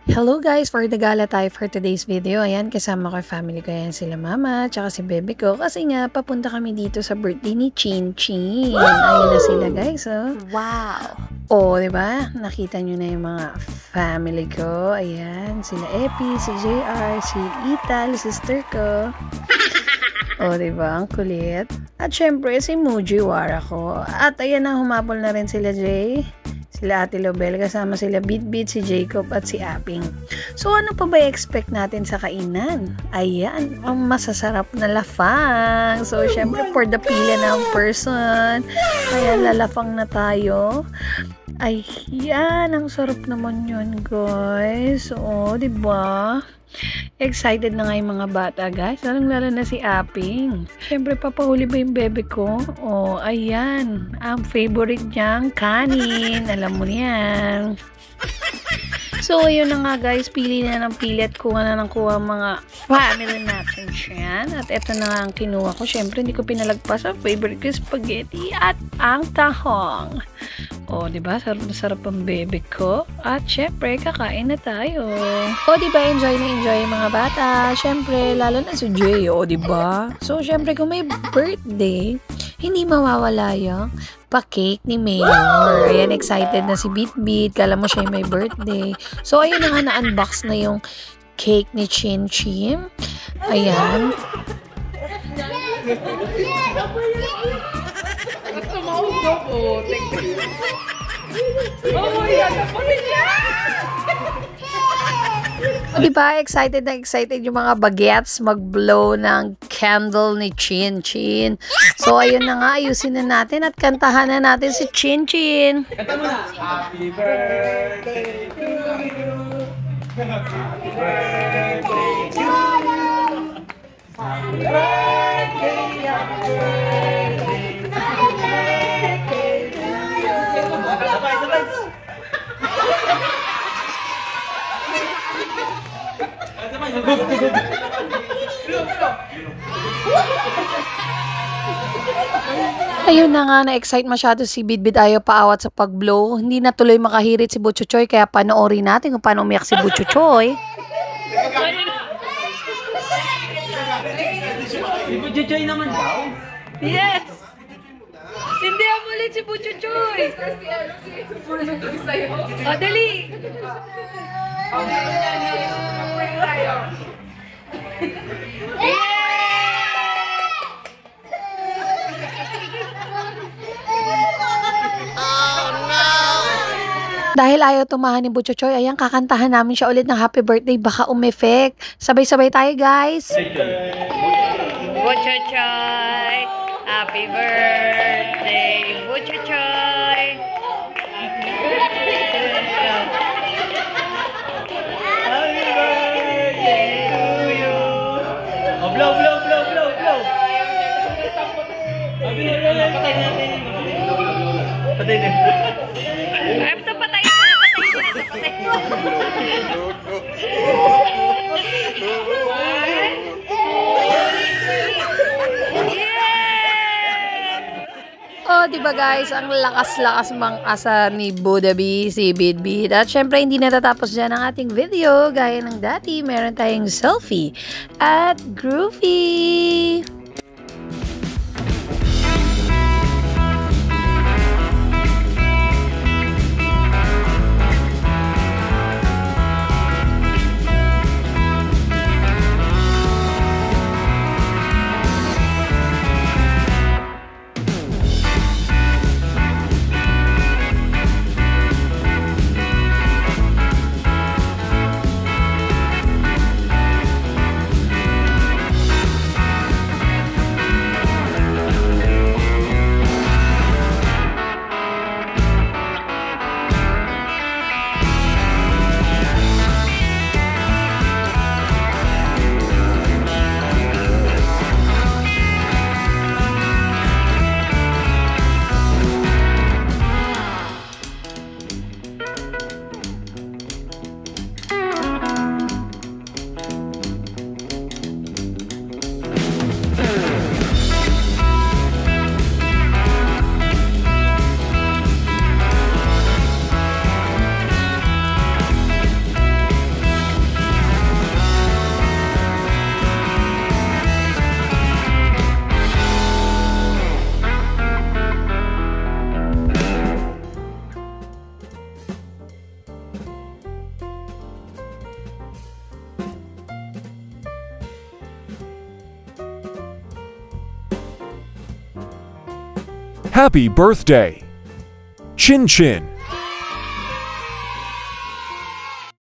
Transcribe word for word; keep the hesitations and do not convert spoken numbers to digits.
Hello guys! For the gala tayo for today's video. Ayan, kasama ko yung family ko. Ayan sila mama, tsaka si bebe ko. Kasi nga, papunta kami dito sa birthday ni Chin Chin. Ayan na sila guys, oh. Wow! Oh, diba? Nakita nyo na yung mga family ko. Ayan, sila Epi, si J R, si Ital, sister ko. Oh, diba? Ang kulit. At syempre, si Mujiwara ko. At ayan na, humapol na rin sila Jay. Sila Ate Lobel, kasama sila Bitbit, si Jacob at si Aping. So ano pa ba i-expect natin sa kainan? Ayan, ang masasarap na lafang. So syempre for the pila ng person. Ayan, lalafang na tayo. Ayan, ang sarap naman yun guys. Oo, diba? Excited na nga yung mga bata guys, lalong lalo na si Aping. Siyempre papahuli ba yung bebe ko? Oh, ayan, ang favorite niyang kanin, alam mo niyan. So ayun na nga guys, pili na ng pili at kuha na ng kuha mga family natin siyan. At eto na nga ang kinuha ko. Siyempre hindi ko pinalagpas ang favorite ko, spaghetti at ang tahong. O, diba? Sarap na sarap ang bebe ko. At syempre, kakain na tayo. O, diba? Enjoy na enjoy yung mga bata. Syempre, lalo na si Jay. O, diba? So, syempre, kung may birthday, hindi mawawala yung pa-cake ni Mayor. Ayan, excited na si Bitbit. Kala mo siya yung may birthday. So, ayun na nga, na-unbox na yung cake ni Chin Chin. Ayan. Diba, excited na excited yung mga bagets mag-blow ng candle ni Chin Chin. So, ayun na nga, ayusin na natin at kantahan na natin si Chin Chin. Kanta mo na! Happy birthday to you! Happy birthday to you! Happy birthday, happy birthday, happy birthday to you! Sabay, sabay! Ayun na nga, na-excite masyado si Bitbit, ayaw paawat sa pag-blow. Hindi na tuloy makahirit si Butchuchoy, kaya panoorin natin kung paano umiyak si Butchuchoy. Si Butchuchoy naman daw? Yes! Sindihan mo ulit si Butchuchoy! O, dali! Dahil ayaw tumahan ni Butchuchoy, ayan, kakantahan namin siya ulit ng happy birthday, baka umeffect. Sabay-sabay tayo, guys. Butchuchoy! Happy birthday, Butchuchoy! Happy birthday to you! Oh, blow, blow, blow, blow, blow! Patay natin. Patay natin. Ay, basta patay na, patay na, patay na. Oh, diba guys, ang lakas-lakas mang asa ni Budabi, si Bitbit. At syempre, hindi natatapos dyan ang ating video. Gaya ng dati, meron tayong selfie at groovy. Happy birthday! Chin Chin!